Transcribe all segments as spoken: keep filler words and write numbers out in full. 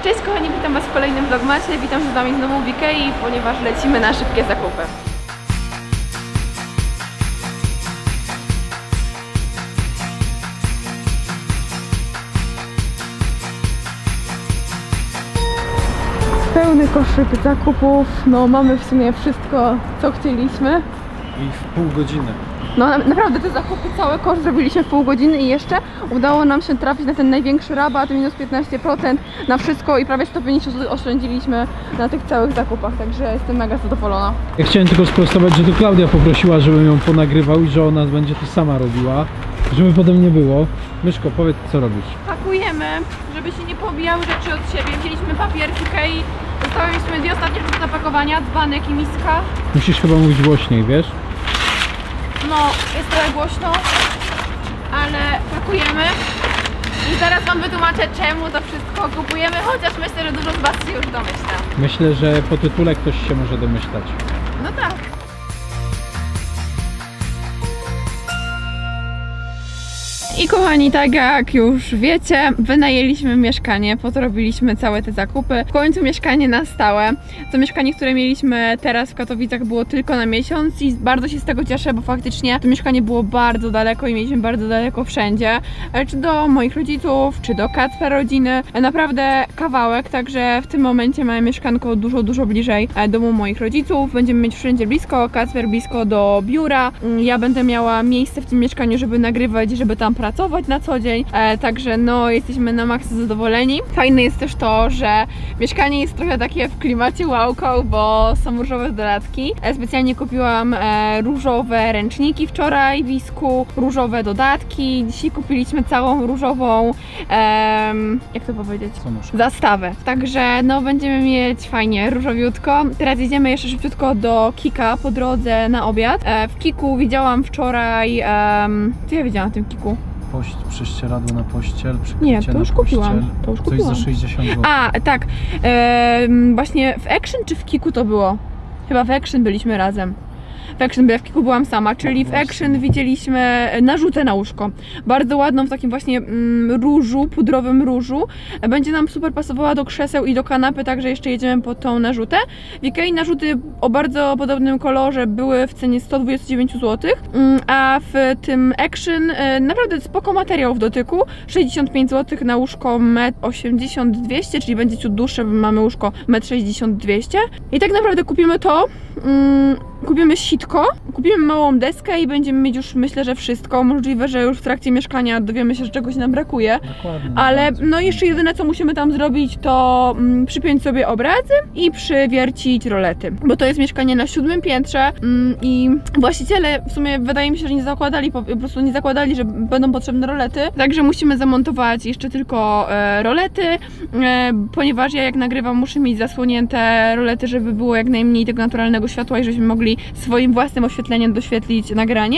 Cześć kochani, witam was w kolejnym vlogmasie, witam się z wami znowu w Ikei, ponieważ lecimy na szybkie zakupy. Pełny koszyk zakupów, no mamy w sumie wszystko co chcieliśmy. I w pół godziny. No naprawdę te zakupy, cały kosz zrobiliśmy w pół godziny i jeszcze udało nam się trafić na ten największy rabat, minus piętnaście procent na wszystko i prawie sto pięćdziesiąt złotych oszczędziliśmy na tych całych zakupach, także jestem mega zadowolona. Ja chciałem tylko sprostować, że to Klaudia poprosiła, żebym ją ponagrywał i że ona będzie to sama robiła, żeby potem nie było. Myszko, powiedz co robisz. Pakujemy, żeby się nie pobijały rzeczy od siebie. Wzięliśmy papier w Ikei, zostały dwie ostatnie rzeczy do pakowania, dzbanek i miska. Musisz chyba mówić głośniej, wiesz? No, jest trochę głośno, ale pakujemy i zaraz wam wytłumaczę, czemu to wszystko kupujemy, chociaż myślę, że dużo z was się już domyśla. Myślę, że po tytule ktoś się może domyślać. No tak. I kochani, tak jak już wiecie, wynajęliśmy mieszkanie, po to robiliśmy całe te zakupy. W końcu mieszkanie na stałe. To mieszkanie, które mieliśmy teraz w Katowicach, było tylko na miesiąc i bardzo się z tego cieszę, bo faktycznie to mieszkanie było bardzo daleko i mieliśmy bardzo daleko wszędzie. Czy do moich rodziców, czy do Kacpra rodziny. Naprawdę kawałek, także w tym momencie mamy mieszkanko dużo, dużo bliżej domu moich rodziców. Będziemy mieć wszędzie blisko, Kacper blisko do biura. Ja będę miała miejsce w tym mieszkaniu, żeby nagrywać, żeby tam pracować na co dzień, e, także no jesteśmy na maksa zadowoleni. Fajne jest też to, że mieszkanie jest trochę takie w klimacie łałką, bo są różowe dodatki. E, specjalnie kupiłam e, różowe ręczniki wczoraj w Wisku, różowe dodatki. Dzisiaj kupiliśmy całą różową, e, jak to powiedzieć? Zastawę. Także no będziemy mieć fajnie, różowiutko. Teraz jedziemy jeszcze szybciutko do Kika po drodze na obiad. E, w Kiku widziałam wczoraj, e, co ja widziałam w tym Kiku? Pość, prześcieradło na pościel, nie, to już kupiłam. To już kupiłam. Coś za sześćdziesiąt złotych. A, tak. E, właśnie w Action czy w Kiku to było? Chyba w Action byliśmy razem. W Action, bo ja w Kiku byłam sama, czyli w Action widzieliśmy narzutę na łóżko. Bardzo ładną, w takim właśnie mm, różu, pudrowym różu. Będzie nam super pasowała do krzeseł i do kanapy, także jeszcze jedziemy po tą narzutę. W Ikei narzuty o bardzo podobnym kolorze były w cenie sto dwadzieścia dziewięć złotych, a w tym Action e, naprawdę spoko materiał w dotyku. sześćdziesiąt pięć złotych na łóżko metr osiemdziesiąt dwieście, czyli będzie ciut dłuższe, bo mamy łóżko metr sześćdziesiąt dwieście. I tak naprawdę kupimy to. Mm, Kupimy sitko, kupimy małą deskę i będziemy mieć już, myślę, że wszystko. Możliwe, że już w trakcie mieszkania dowiemy się, że czegoś nam brakuje. Dokładnie, ale no jeszcze jedyne co musimy tam zrobić, to mm, przypiąć sobie obrazy i przywiercić rolety. Bo to jest mieszkanie na siódmym piętrze mm, i właściciele w sumie wydaje mi się, że nie zakładali, po, po prostu nie zakładali, że będą potrzebne rolety. Także musimy zamontować jeszcze tylko e, rolety, e, ponieważ ja jak nagrywam muszę mieć zasłonięte rolety, żeby było jak najmniej tego naturalnego światła i żebyśmy mogli swoim własnym oświetleniem doświetlić nagranie.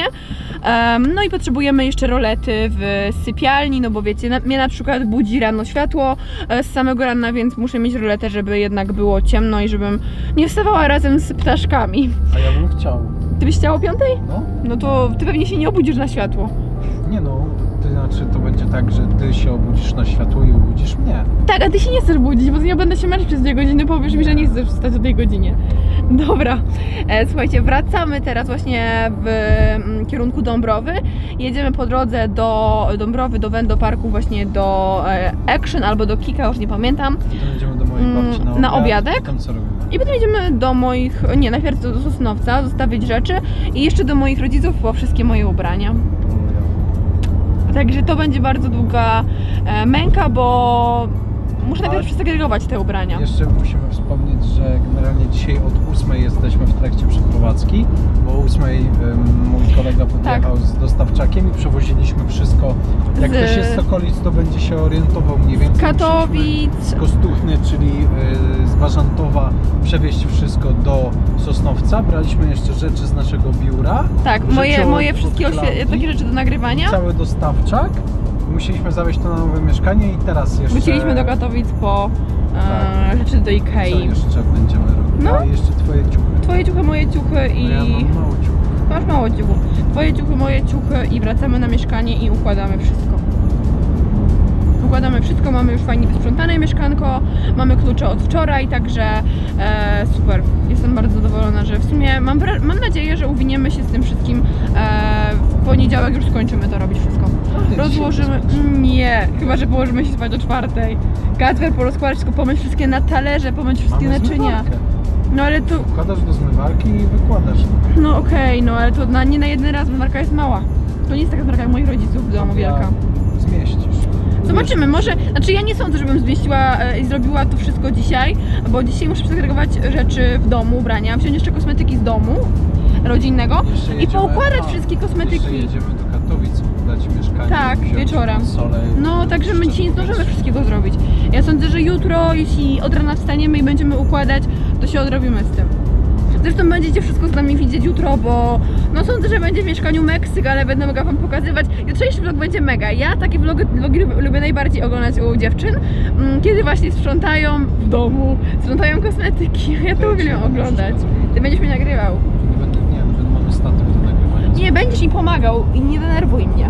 Um, no i potrzebujemy jeszcze rolety w sypialni, no bo wiecie, na, mnie na przykład budzi rano światło e, z samego rana, więc muszę mieć roletę, żeby jednak było ciemno i żebym nie wstawała razem z ptaszkami. A ja bym chciał. Ty byś chciał o piątej? No. No to ty pewnie się nie obudzisz na światło. Nie no, to znaczy to będzie tak, że ty się obudzisz na światło i obudzisz mnie. Tak, a ty się nie chcesz budzić, bo ja będę się męczyć przez dwie godziny, powiesz mi, że nie chcesz wstać o tej godzinie. Dobra, e, słuchajcie, wracamy teraz właśnie w m, kierunku Dąbrowy. Jedziemy po drodze do Dąbrowy, do Wendo Parku, właśnie do e, Action albo do Kika, już nie pamiętam. Potem jedziemy do mojej babci na, na obiad, obiadek. Potem co robimy? I potem jedziemy do moich, nie, najpierw do Sosnowca, zostawić rzeczy i jeszcze do moich rodziców po wszystkie moje ubrania. Także to będzie bardzo długa e, męka, bo muszę najpierw przesegregować te ubrania. Jeszcze musimy wspomnieć, że generalnie dzisiaj od ósmej jesteśmy w trakcie przeprowadzki, bo o ósmej um, mój kolega podjechał tak. z dostawczakiem i przewoziliśmy wszystko. Jak z... ktoś jest z okolic, to będzie się orientował mniej więcej. Katowic. Z Kostuchny, czyli y, z Bażantowa, przewieźć wszystko do Sosnowca. Braliśmy jeszcze rzeczy z naszego biura. Tak, moje, moje wszystkie takie rzeczy do nagrywania. Cały dostawczak. Musieliśmy zawieźć to na nowe mieszkanie i teraz jeszcze... Wróciliśmy do Katowic po tak. e, rzeczy do Ikei. Co jeszcze będziemy robić? No. A jeszcze twoje ciuchy. Twoje ciuchy, moje ciuchy i... Ja mam mało ciuchów. Masz mało ciuchów. Twoje ciuchy, moje ciuchy i wracamy na mieszkanie i układamy wszystko. układamy wszystko, mamy już fajnie wysprzątane mieszkanko, mamy klucze od wczoraj, także e, super. Jestem bardzo zadowolona, że w sumie mam, mam nadzieję, że uwiniemy się z tym wszystkim e, w poniedziałek, już skończymy to robić wszystko. Rozłożymy... Nie, chyba że położymy się spać o czwartej. Kacper porozkładać, tylko pomyć wszystkie na talerze, pomyć wszystkie mamy naczynia. Zmywarkę. No ale to... Wkładasz do zmywarki i wykładasz. No okej, okay, no ale to na, nie na jeden raz, zmywarka jest mała. To nie jest taka zmywarka jak moich rodziców w domu wielka. Zmieścisz. Zobaczymy, może, znaczy ja nie sądzę, żebym zmieściła i zrobiła to wszystko dzisiaj, bo dzisiaj muszę przesegregować rzeczy w domu, ubrania, wziąć jeszcze kosmetyki z domu rodzinnego i poukładać a, wszystkie kosmetyki. Jeszcze jedziemy do Katowic, dać mieszkanie. Tak, wieczorem. Konsolę, no, także my dzisiaj nie zdążymy wszystkiego zrobić. Ja sądzę, że jutro, jeśli od rana wstaniemy i będziemy układać, to się odrobimy z tym. Zresztą będziecie wszystko z nami widzieć jutro, bo no sądzę, że będzie w mieszkaniu Meksyk, ale będę mogła wam pokazywać. Jutrzejszy vlog będzie mega. Ja takie vlogi, vlogi lubię najbardziej oglądać u dziewczyn, kiedy właśnie sprzątają w domu, sprzątają kosmetyki. Ja to uwielbiam oglądać. Ty będziesz mi nagrywał. Nie będę, nie, będę mamy statyw do nagrywania. Nie, będziesz mi pomagał i nie denerwuj mnie.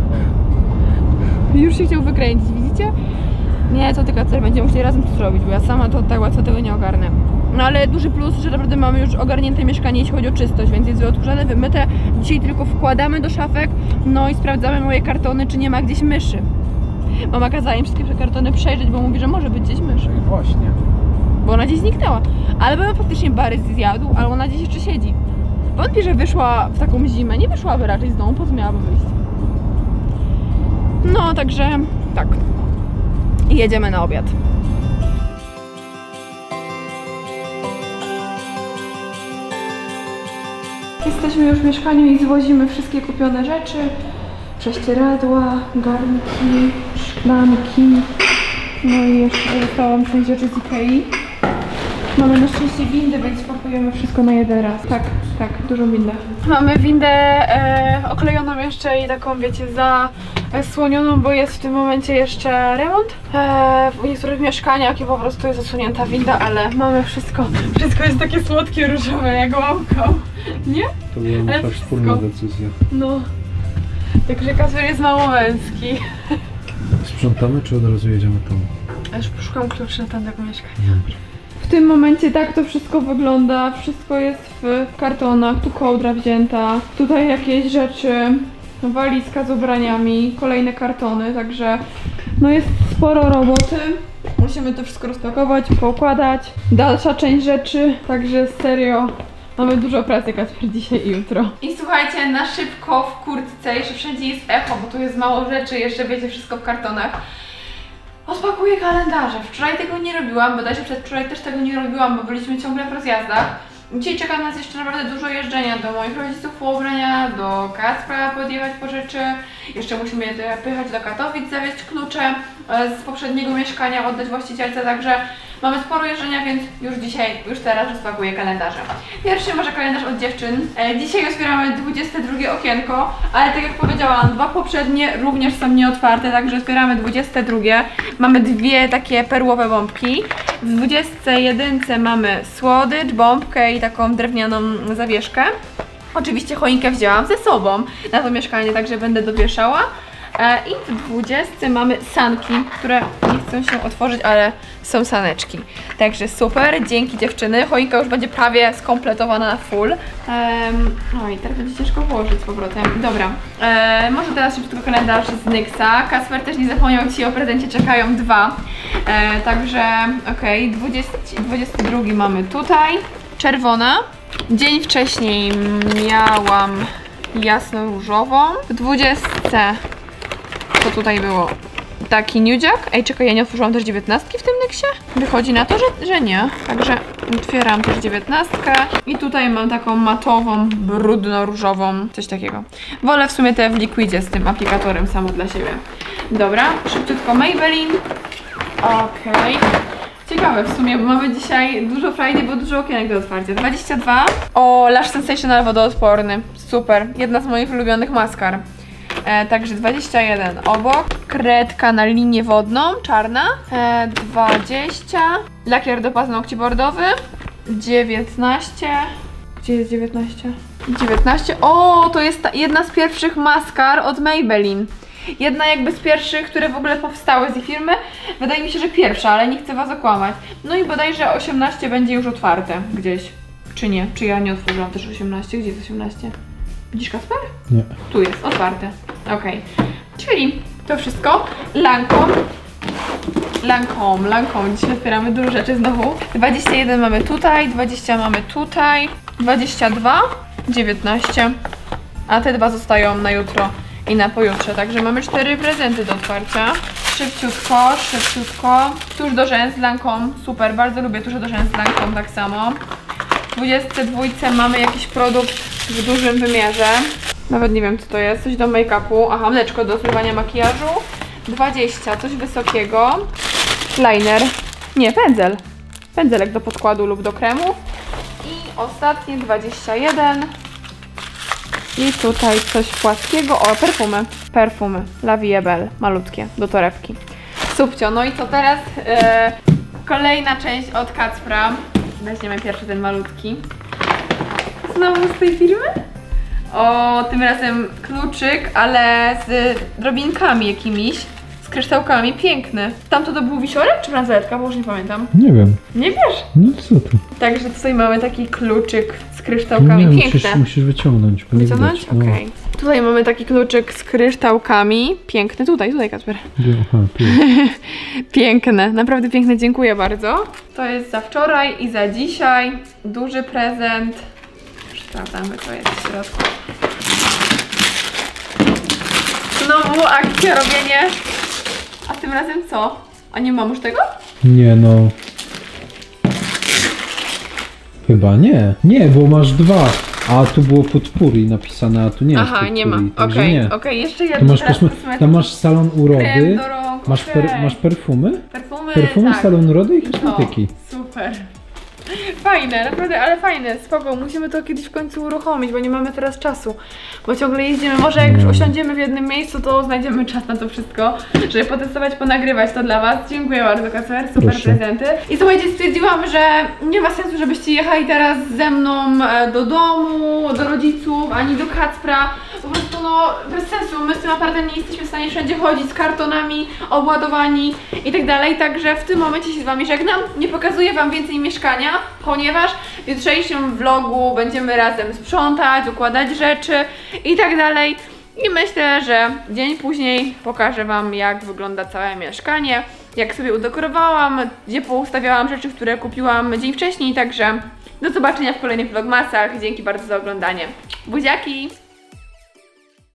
Już się chciał wykręcić, widzicie? Nie, to tylko co będziemy musieli razem to zrobić, bo ja sama to tak łatwo tego nie ogarnę. No ale duży plus, że naprawdę mamy już ogarnięte mieszkanie, jeśli chodzi o czystość, więc jest wyodkurzane, wymyte. Dzisiaj tylko wkładamy do szafek, no i sprawdzamy moje kartony, czy nie ma gdzieś myszy. Mama kazała im wszystkie kartony przejrzeć, bo mówi, że może być gdzieś mysz. I właśnie. Bo ona gdzieś zniknęła. Albo ją faktycznie Barry zjadł, ale ona gdzieś jeszcze siedzi. Wątpię, że wyszła w taką zimę, nie wyszłaby raczej z domu, po co miałaby wyjść. No, także tak. I jedziemy na obiad. Jesteśmy już w mieszkaniu i zwozimy wszystkie kupione rzeczy. Prześcieradła, garnki, szklanki. No i jeszcze zostałam część rzeczy z Ikei. Mamy na szczęście windę, więc pakujemy wszystko na jeden raz. Tak, tak, dużą windę. Mamy windę e, oklejoną jeszcze i taką, wiecie, zasłonioną, bo jest w tym momencie jeszcze remont. E, w niektórych mieszkaniach i po prostu jest zasłonięta winda, ale mamy wszystko. Wszystko jest takie słodkie, różowe, jak łapką. Nie? To była nasza wspólna decyzja. No. Także Kacper jest mało męski. Sprzątamy, czy od razu jedziemy tam? Ja już szukam kluczy na tamtego mieszkania. Dobrze. W tym momencie tak to wszystko wygląda, wszystko jest w kartonach, tu kołdra wzięta, tutaj jakieś rzeczy, walizka z ubraniami, kolejne kartony, także no jest sporo roboty. Musimy to wszystko rozpakować, poukładać, dalsza część rzeczy, także serio mamy dużo pracy, Kacper, dzisiaj i jutro. I słuchajcie, na szybko w kurtce, jeszcze wszędzie jest echo, bo tu jest mało rzeczy, jeszcze wiecie, wszystko w kartonach. Odpakuję kalendarze. Wczoraj tego nie robiłam, bodajże przedwczoraj też tego nie robiłam, bo byliśmy ciągle w rozjazdach. Dzisiaj czeka nas jeszcze naprawdę dużo jeżdżenia do moich rodziców po ubrania, do Kacpra podjechać po rzeczy. Jeszcze musimy pojechać do Katowic, zawieźć klucze z poprzedniego mieszkania, oddać właścicielce, także mamy sporo jeżdżenia, więc już dzisiaj, już teraz rozpakuję kalendarze. Pierwszy może kalendarz od dziewczyn. Dzisiaj otwieramy dwudzieste drugie okienko, ale tak jak powiedziałam, dwa poprzednie również są nieotwarte, także otwieramy dwudzieste drugie. Mamy dwie takie perłowe bombki. W dwudziestce jedynce mamy słodycz, bombkę i taką drewnianą zawieszkę. Oczywiście choinkę wzięłam ze sobą na to mieszkanie, także będę dowieszała. I w dwudziestce mamy sanki, które nie chcą się otworzyć, ale są saneczki. Także super, dzięki dziewczyny. Choinka już będzie prawie skompletowana na full. Um, no i teraz będzie ciężko włożyć z powrotem. Dobra, e, może teraz szybko kalendarz z Nyxa. Kacper też nie zapomniał ci o prezencie, czekają dwa. E, także okej, okay. dwudziesty drugi mamy tutaj. Czerwona. Dzień wcześniej miałam jasno-różową. W dwudziestce to tutaj było taki nudziak. Ej, czekaj, ja nie otworzyłam też dziewiętnastki w tym Nyxie? Wychodzi na to, że, że nie. Także otwieram też dziewiętnastkę. I tutaj mam taką matową, brudno-różową, coś takiego. Wolę w sumie te w Liquidzie z tym aplikatorem samo dla siebie. Dobra, szybciutko Maybelline. Okej. Okay. Ciekawe w sumie, bo mamy dzisiaj dużo Friday, bo dużo okienek do otwarcia. dwadzieścia dwa. O, Lash Sensational wodoodporny. Super. Jedna z moich ulubionych maskar. E, także dwadzieścia jeden obok. Kredka na linię wodną, czarna. E, dwadzieścia. Lakier do paznokci bordowy. dziewiętnaście. Gdzie jest dziewiętnaście? dziewiętnaście. O, to jest ta, jedna z pierwszych maskar od Maybelline. jedna jakby z pierwszych, które w ogóle powstały z tej firmy. Wydaje mi się, że pierwsza, ale nie chcę was okłamać. No i bodajże osiemnaście będzie już otwarte gdzieś. Czy nie? Czy ja nie otworzyłam też osiemnaście? Gdzie jest osiemnaście? Widzisz, Kacper? Nie. Tu jest, otwarte. Okej. Czyli to wszystko. Lancome. Lancome, Lancome. Dzisiaj otwieramy dużo rzeczy znowu. dwadzieścia jeden mamy tutaj, dwadzieścia mamy tutaj, dwadzieścia dwa, dziewiętnaście. A te dwa zostają na jutro i na pojutrze. Także mamy cztery prezenty do otwarcia. Szybciutko, szybciutko. Tusz do rzęs Lancome. Super, bardzo lubię tusze do rzęs Lancome tak samo. W dwudziestce dwójce mamy jakiś produkt w dużym wymiarze. Nawet nie wiem co to jest, coś do make-upu. Aha, mleczko do zmywania makijażu. dwadzieścia, coś wysokiego. Liner. Nie, pędzel. Pędzelek do podkładu lub do kremu. I ostatnie dwadzieścia jeden. I tutaj coś płaskiego. O, perfumy. Perfumy. La Vie Belle. Malutkie, do torebki. Subcio, no i co teraz? Yy, kolejna część od Kacpra. Weźmiemy pierwszy ten malutki. Znowu z tej firmy? O, tym razem kluczyk, ale z drobinkami jakimiś. Z kryształkami. Piękny. Tamto to był wisiorek czy bransoletka? Bo już nie pamiętam. Nie wiem. Nie wiesz? No co tu? Także tutaj mamy taki kluczyk z kryształkami. Nie, Piękne. musisz, musisz wyciągnąć. Bo Wyciągnąć? nie widać, no. Okej. Okay. Tutaj mamy taki kluczyk z kryształkami. Piękny. Tutaj, tutaj, Kacper. Aha, pięknie. Piękne. Naprawdę piękne. Dziękuję bardzo. To jest za wczoraj i za dzisiaj. Duży prezent. Sprawdzamy, co jest w środku. Znowu akcja, robienie. A tym razem co? A nie mam już tego? Nie no. Chyba nie. Nie, bo masz dwa. A tu było podpóri napisane, a tu nie jest Aha, podpóri. nie ma. Okej, okay, okay. Jeszcze jedno. Tu masz, kosme... Tam masz salon urody. Rąk, masz, per... okay. masz perfumy? Perfumy, Perfumy, tak. salon urody i kosmetyki. O, super. Fajne, naprawdę, ale fajne, spoko. Musimy to kiedyś w końcu uruchomić, bo nie mamy teraz czasu. Bo ciągle jeździmy, może jak już usiądziemy w jednym miejscu, to znajdziemy czas na to wszystko, żeby potestować, ponagrywać to dla was. Dziękuję bardzo, Kacper, super Proszę. prezenty. I słuchajcie, stwierdziłam, że nie ma sensu, żebyście jechali teraz ze mną do domu, do rodziców, ani do Kacpra. Po prostu no, bez sensu, my z tym aparatem nie jesteśmy w stanie wszędzie chodzić z kartonami, obładowani i tak dalej. Także w tym momencie się z wami żegnam. Nie pokazuję wam więcej mieszkania, ponieważ w jutrzejszym vlogu będziemy razem sprzątać, układać rzeczy i tak dalej. I myślę, że dzień później pokażę wam, jak wygląda całe mieszkanie, jak sobie udekorowałam, gdzie poustawiałam rzeczy, które kupiłam dzień wcześniej. Także do zobaczenia w kolejnych vlogmasach. Dzięki bardzo za oglądanie. Buziaki!